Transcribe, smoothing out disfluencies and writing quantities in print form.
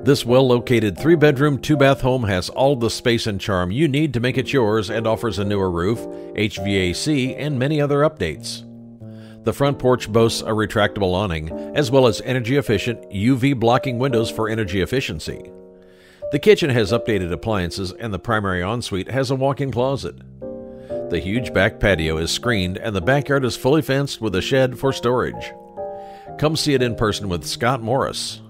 This well-located 3-bedroom, 2-bath home has all the space and charm you need to make it yours and offers a newer roof, HVAC, and many other updates. The front porch boasts a retractable awning, as well as energy-efficient, UV-blocking windows for energy efficiency. The kitchen has updated appliances, and the primary ensuite has a walk-in closet. The huge back patio is screened, and the backyard is fully fenced with a shed for storage. Come see it in person with Scott Morris.